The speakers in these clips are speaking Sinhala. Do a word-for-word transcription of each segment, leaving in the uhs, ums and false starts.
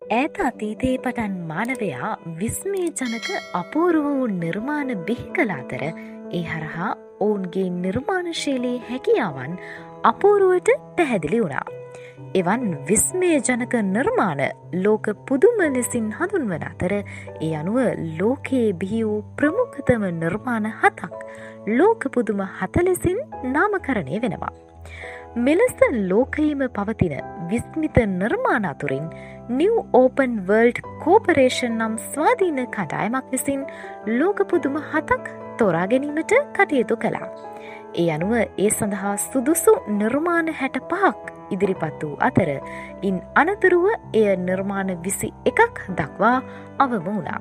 ඈත අතීතයේ පටන් මානවයා විස්මය ජනක අපූර්ව වූ නිර්මාණ බිහි කළ අතර ඒ හරහා ඔවුන්ගේ නිර්මාණශීලී හැකියාවන් අපූරුවට පැහැදිලි වුණා. එවන් විස්මය ජනක නිර්මාණ ලෝක පුදුම ලෙසින් හඳුන්වන අතර ඒ අනුව ලෝකයේ බිහි වූ ප්‍රමුඛතම නිර්මාණ හතක් ලෝක පුදුම හත ලෙසින් නාමකරණය වෙනවා. මෙලෙස ලෝකයේම පවතින විස්මිත නිර්මාණ අතුරින් නිව් ඕපන් වර්ල්ඩ් කෝපරේෂන් නම් ස්වාධීන කණ්ඩායමක් විසින් ලෝක පුදුම හතක් තෝරා ගැනීමට කටයුතු කළා. ඒ අනුව ඒ සඳහා සුදුසු නිර්මාණ හැට පහක් ඉදිරිපත් වූ අතර ඉන් අනතුරුව එය නිර්මාණ විසි එකක් දක්වා අවම වුණා.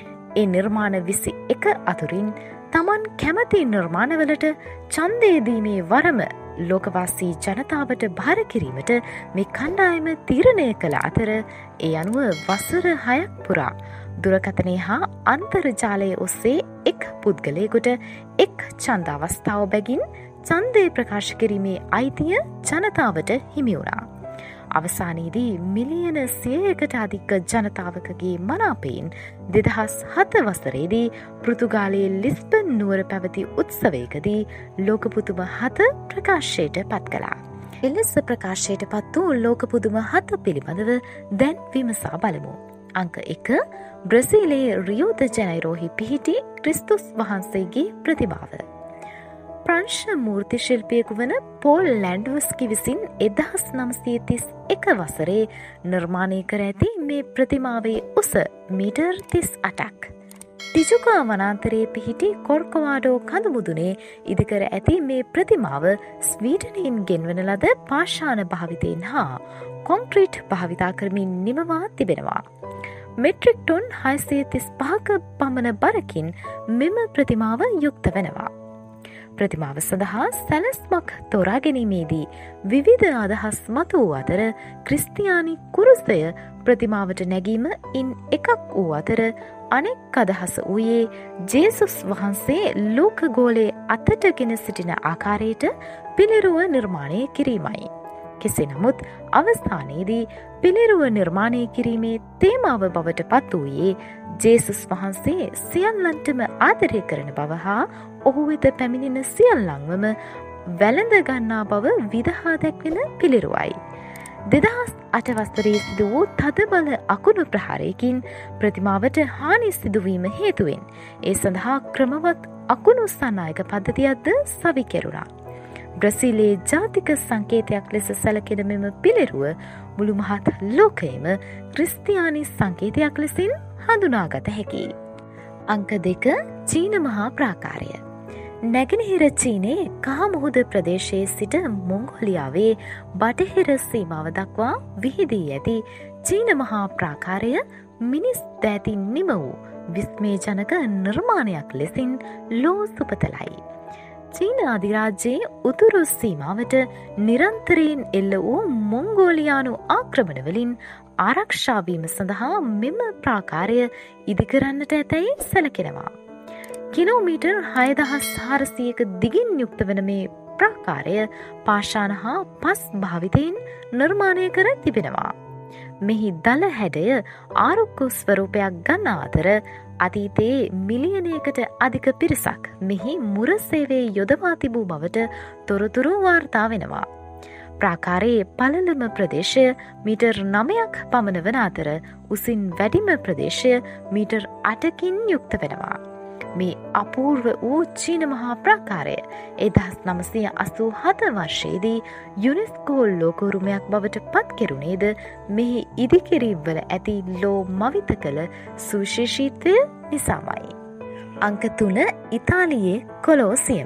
ඒ නිර්මාණ විසි එක අතුරින් තමන් කැමති නිර්මාණවලට ඡන්දය දීමේ වරම ලෝකවාසී ජනතාවට භාර කිරීමට මේ කණ්ඩායම තීරණය කළ අතර ඒ අනුව වසර හයක් පුරා දුරකථනය හා අන්තර්ජාලය ඔස්සේ එක් පුද්ගලයෙකුට එක් ඡන්ද අවස්ථාව බැගින් ඡන්දය ප්‍රකාශ කිරීමේ අයිතිය ජනතාවට හිමි වුණා. අවසානයේදී මිලියන සියයකට අධික ජනතාවකගේ මනාපයෙන් දෙදහස් හත වසරේදී පෘතුගාලයේ ලිස්බන් නුවර පැවති උත්සවයකදී ලෝක පුදුම හත ප්‍රකාශයට පත් කළා. එලෙස ප්‍රකාශයට පත් වූ ලෝක පුදුම හත පිළිබඳව දැන් විමසා බලමු. අංක එක බ්‍රසීලයේ රියෝ ද ජනයිරෝහි පිහිටි ක්‍රිස්තුස් වහන්සේගේ ප්‍රතිමාව. ප්‍රංශ මූර්ති ශිල්පියෙකු වන පෝල් ලැන්ඩ්වස්කි විසින් එදහස් නම්සිය තිස් එක වසරේ නිර්මාණය කර ඇති මේ ප්‍රතිමාවේ උස මීටර් තිස් අටක්. ටිජුකා වනාන්තරයේ පිහිටි කොර්කවාඩෝ කඳුමුදුනේ ඉදිකර ඇති මේ ප්‍රතිමාව ස්වීඩනයෙන් ගෙන්වන ලද පාෂාණ භාවිතයෙන් හා කොන්ක්‍රීට් භාවිතා කරමින් නිමවා තිබෙනවා. මෙට්‍රික් ටොන් හයසිය තිස් පහක පමණ බරකින් මෙම ප්‍රතිමාව යුක්ත වෙනවා. ප්‍රතිමාව සඳහා සැලැස්මක් තෝරා ගැනීමේදී විවිධ අදහස් මතු වූ අතර ක්‍රිස්තියානි කුරුසය ප්‍රතිමාවට නැගීම ඉන් එකක් වූ අතර අනෙක් අදහස වූයේ ජේසුස් වහන්සේ ලෝකගෝලයේ අතට ගෙන සිටින ආකාරයට පිළිරුව නිර්මාණය කිරීමයි. කෙසේ නමුත් අවස්ථානයේදී පිළිරුව නිර්මාණය කිරීමේ තේමාව බවට පත් වූයේ ජේසුස් වහන්සේ සියල්ලන්ටම ආදරය කරන බව හා ඔහු වෙත පැමිණෙන සියල්ලන්වම වැළඳ ගන්නා බව විදහා දැක්වෙන පිළිරුවයි. දෙදහස් අට වසරේ සිදු වූ තදබල අකුණු ප්‍රහාරයකින් ප්‍රතිමාවට හානි සිදුවීම හේතුවෙන් ඒ සඳහා ක්‍රමවත් අකුණු සන්නායක පද්ධතියක්ද සවිකෙරුණා. බ්‍රසීලයේ ජාතික සංකේතයක් ලෙස සැලකෙන මෙම පිළිරුව මුළු මහත් ලෝකයේම ක්‍රිස්තියානි සංකේතයක් ලෙසින් හඳුනාගත හැකියි. අංක දෙක චීන මහා ප්‍රාකාරය. නැගෙනහිර චීනයේ කහමුහුද ප්‍රදේශයේ සිට මොංගෝලියාවේ බටහිර සීමාව දක්වා විහිදී ඇති චීන මහා ප්‍රාකාරය මිනිස් දෑතින් නිම වූ විස්මය ජනක නිර්මාණයක් ලෙසින් ලෝ සුපතලයි. චීන අධිරාජ්‍යයේ උතුරු සීමාවට නිරන්තරයෙන් එල්ල වූ මොංගෝලියානු ආක්‍රමණවලින් ආරක්ෂාවීම සඳහා මෙම ප්‍රාකාරය ඉදිකරන්නට ඇතැයි සැලකෙනවා. කිලෝමීටර් හයදහස් හාරසියක දිගින් යුක්ත වන මේ ප්‍රාකාරය පාෂාණ හා පස් භාවිතයෙන් නිර්මාණය කර තිබෙනවා. මෙහි දළ හැඩය ආරුක්කු ස්වරූපයක් ගන්නා අතර අතීතයේ මිලියනයකට අධික පිරිසක් මෙහි මුරසේවේ යොදවා තිබූ බවට තොරතුරු වාර්තා වෙනවා. ප්‍රාකාරයේ පළලම ප්‍රදේශය මීටර් නමයක් පමණ වන අතර උසින් වැඩිම ප්‍රදේශය මීටර් අටකින් යුක්ත වෙනවා. මේ අපූර්ව වූ චීන මහා ප්‍රාකාරය එදහස් නමසිය අසූ හත වර්ෂයේදී යුනෙස්කෝ ලෝකෝරුමයක් බවට පත් කෙරුණේද මෙහි ඉදිකිරීම්වල ඇති ලෝ මවිත කළ සුවිශේෂීත්වය නිසාමයි. අංක තුන ඉතාලියේ කොලෝසියම.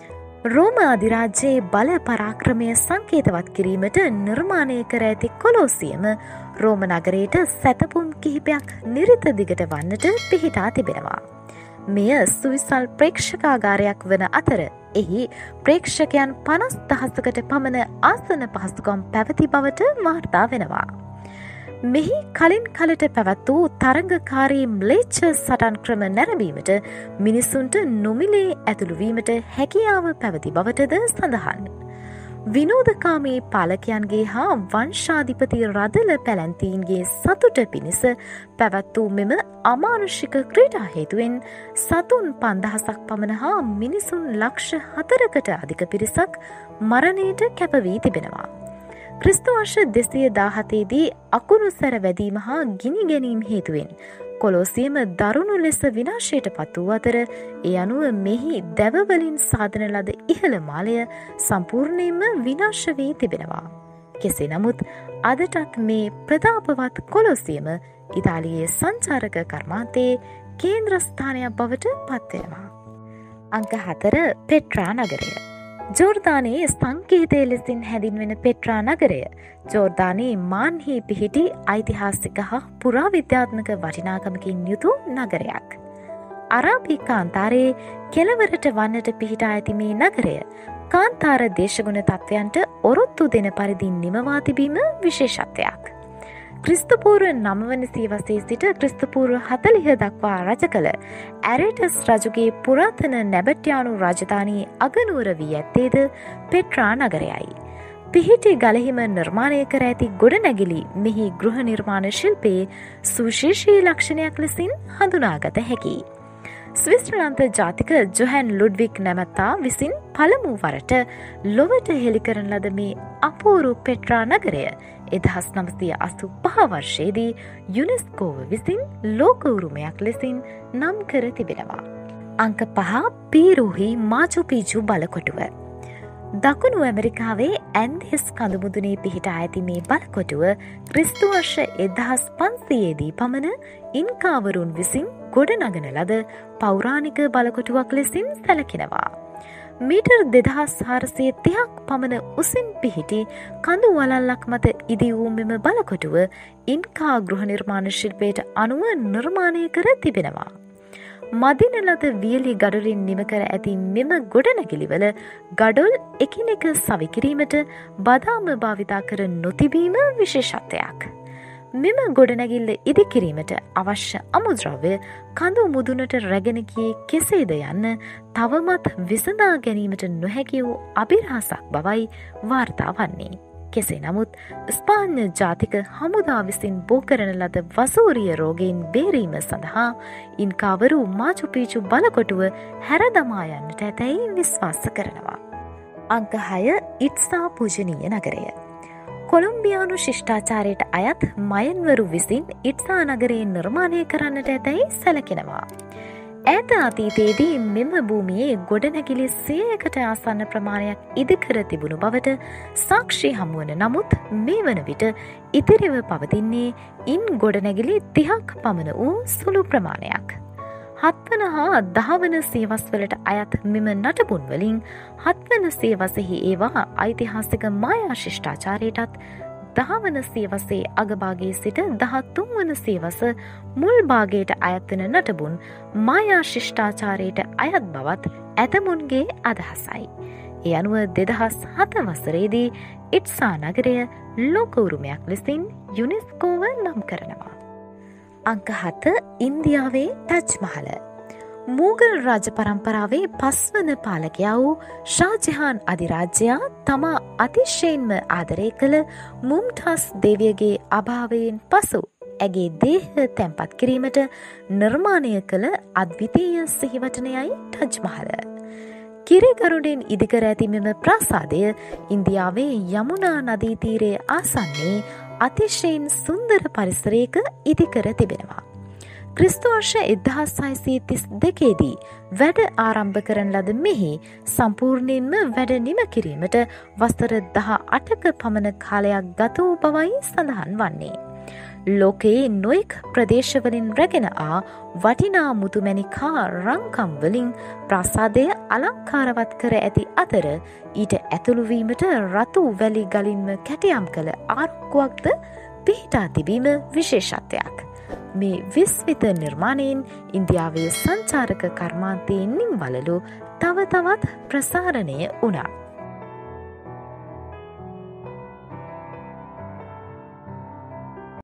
රෝම අධිරාජ්‍යයේ බල පරාක්‍රමය සංකේතවත් කිරීමට නිර්මාණය කර ඇති කොලෝසියම රෝම නගරයට සැතපුම් කිහිපයක් නිරිත දිගට වන්නට පිහිටා තිබෙනවා. මෙය සුවිසල් ප්‍රේක්ෂකාගාරයක් වන අතර එහි ප්‍රේක්ෂකයන් පනස් දහසකට පමණ ආසන පහසුකම් පැවති බවට වාර්තා වෙනවා. මෙහි කලින් කලට පැවැත් වූ තරඟකාරී ම්ලේච්ඡ සටන් ක්‍රම නැරඹීමට මිනිසුන්ට නොමිලේ ඇතුළුවීමට හැකියාව පැවති බවටද සඳහන්. විනෝදකාමී පාලකයන්ගේ හා වංශාධිපති රදල පැලැන්තීන්ගේ සතුට පිණිස පැවැත් වූ මෙම අමානුෂික ක්‍රීඩා හේතුවෙන් සතුන් පන්දහසක් පමණ හා මිනිසුන් ලක්ෂ හතරකට අධික පිරිසක් මරණයට කැපවී තිබෙනවා. ක්‍රිස්තුවර්ෂ දෙසිය දාහතේදී අකුණු සැර වැදීම හා ගිනි ගැනීම් හේතුවෙන් කොලෝසියම දරුණු ලෙස විනාශයට පත් වූ අතර ඒ අනුව මෙහි දැවවලින් සාධන ලද ඉහළ මාලය සම්පූර්ණයෙන්ම විනාශ වී තිබෙනවා. කෙසේ නමුත් අදටත් මේ ප්‍රතාපවත් කොලෝසියම ඉතාලියේ සංචාරක කර්මාන්තයේ කේන්ද්‍රස්ථානයක් බවට පත්වෙනවා. අංක හතර පෙට්‍රා නගරය. ජෝර්දානයේ සංකේතය ලෙසින් හැඳින්වෙන පෙට්‍රා නගරය ජෝර්දානයේ මාන්හි පිහිටි ඓතිහාසික හා පුරාවිද්‍යාත්මක වටිනාකමකින් යුතු නගරයක්. අරාබි කාන්තාරයේ කෙළවරට වන්නට පිහිටා ඇති මේ නගරය කාන්තාර දේශගුණ තත්ත්වයන්ට ඔරොත්තු දෙන පරිදි නිමවා තිබීම විශේෂත්වයක්. ක්‍රිස්තුපූර්ව නවවන සියවසේ සිට ක්‍රිස්තුපූර්ව හතලිහ දක්වා රජ කළ ඇරේටස් රජුගේ පුරාතන නැබට්යානු රාජධානී අගනුවර වී ඇත්තේද පෙට්‍රා නගරයයි. පිහිටි ගලහිම නිර්මාණය කර ඇති ගොඩනැගිලි මෙහි ගෘහ නිර්මාණ ශිල්පයේ සුවිශේෂී ලක්ෂණයක් ලෙසින් හඳුනාගත හැකියි. ස්විස්ට්‍රලන්ත ජාතික ජොහැන් ලුඩ්වික් නැමැත්තා විසින් පළමු වරට ලොවට හෙළි කරන ලද මේ අපූරු පෙට්‍රා නගරය එදහස් නවසිය අසූ පහ වර්ෂයේදී යුනෙස්කෝව විසින් ලෝක උරුමයක් ලෙසින් නම් කර තිබෙනවා. අංක පහ පීරුහි මාචුපිචු බලකොටුව. දකුණු ඇමරිකාවේ ඇන්දෙස් කඳුමුදුනේ පිහිටා ඇති මේ බලකොටුව ක්‍රිස්තු වර්ෂ එදහස් පන්සියේදී පමණ ඉන්කාවරුන් විසින් ගොඩනගන ලද පෞරාණික බලකොටුවක් ලෙසින් සැලකෙනවා. මීටර් දෙදහස් හාරසිය තිහක් පමණ උසින් පිහිටි කඳු වලල්ලක් මත ඉදි වූ මෙම බලකොටුව ඉන්කා ගෘහ නිර්මාණ ශිල්පයට අනුව නිර්මාණය කර තිබෙනවා. මදින ලද වියලි ගඩොලින් නිම කර ඇති මෙම ගොඩනැගිලිවල ගඩොල් එකිනෙක සවිකිරීමට බදාම භාවිතා කර නොතිබීම විශේෂත්වයක්. මෙම ගොඩනැගිල්ල ඉදිකිරීමට අවශ්‍ය අමුද්‍රව්‍ය කඳු මුදුනට රැගෙන ගියේ කෙසේද යන්න තවමත් විසඳා ගැනීමට නොහැකි වූ අභිරහසක් බවයි වාර්තා වන්නේ. කෙසේ නමුත් ස්පාඤ්ඤ ජාතික හමුදා විසින් බෝ කරන ලද වසූරිය රෝගයෙන් බේරීම සඳහා ඉන්කාවරු මාචුපිචු බලකොටුව හැරදමා යන්නට ඇතැයි විශ්වාස කරනවා. අංක හය ඉට්සා පූජනීය නගරය. කොළොම්බියානු ශිෂ්ඨාචාරයට අයත් මයන්වරු විසින් ඉට්සා නගරයේ නිර්මාණය කරන්නට ඇතැයි සැලකෙනවා. ඈත අතීතයේදී මෙම භූමියේ ගොඩනැගිලි සියයකට ආසන්න ප්‍රමාණයක් ඉදිකර තිබුණු බවට සාක්ෂි හමුවන නමුත් මේ වන විට ඉතිරිව පවතින්නේ ඉන් ගොඩනැගිලි තිහක් පමණ වූ සුළු ප්‍රමාණයක්. හත්වන හා දහවන සියවස්වලට අයත් මෙම නටබුන් වලින් හත්වන සියවසෙහි ඒවා ඓතිහාසික මායා ශිෂ්ඨාචාරයටත් දහවන සියවසේ අගභාගයේ සිට දහතුන් වන සියවස මුල් භාගයට අයත්වන නටබුන් මායා ශිෂ්ඨාචාරයට අයත් බවත් ඇතමුන්ගේ අදහසයි. ඒ අනුව දෙදහස් හත වසරේදී ඉට්සා නගරය ලෝක උරුමයක් ලෙසින් යුනෙස්කෝව නම් කරනවා. අංක හත ඉන්දියාවේ ටජ් මහල. මූගල් රාජ පරම්පරාවේ පස්වන පාලකයා වූ ෂාජහාන් අධිරාජ්‍යයා තමා අතිශයින්ම ආදරය කළ මුම්ටාස් දේවියගේ අභාවයෙන් පසු ඇගේ දේහ තැන්පත් කිරීමට නිර්මාණය කළ අද්විතීය සිහිවටනයයි ටජ් මහල. කිරිගරුඩෙන් ඉදිකර ඇති මෙම ප්‍රාසාදය ඉන්දියාවේ යමුනා නදී තීරයේ ආසන්නයේ අතිශයින් සුන්දර පරිසරයක ඉදිකර තිබෙනවා. ක්‍රිස්තු වර්ෂ එක්දහස් හයසිය තිස් දෙකේදී වැඩ ආරම්භ කරන ලද මෙහි සම්පූර්ණයෙන්ම වැඩ නිම කිරීමට වසර දහ අටක පමණ කාලයක් ගත වූ බවයි සඳහන් වන්නේ. ලෝකයේ නොයෙක් ප්‍රදේශවලින් රැගෙන ආ වටිනා මුතුමැණික් හා රංකම් වලින් ප්‍රාසාදය අලංකාරවත් කර ඇති අතර ඊට ඇතුළු වීමට රතු වැලි ගලින්ම කැටයම් කළ ආරුක්කුවක්ද පිහිටා තිබීම විශේෂත්වයක්. මේ විස්විත නිර්මාණයෙන් ඉන්දියාවේ සංචාරක කර්මාන්තයෙන් නිම්වලලු තව තවත් ප්‍රසාරණය වුණා.